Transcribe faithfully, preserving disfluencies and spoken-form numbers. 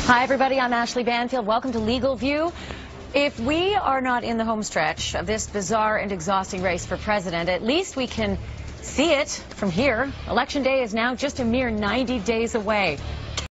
Hi, everybody. I'm Ashleigh Banfield. Welcome to Legal View. If we are not in the home stretch of this bizarre and exhausting race for president, at least we can see it from here. Election day is now just a mere ninety days away.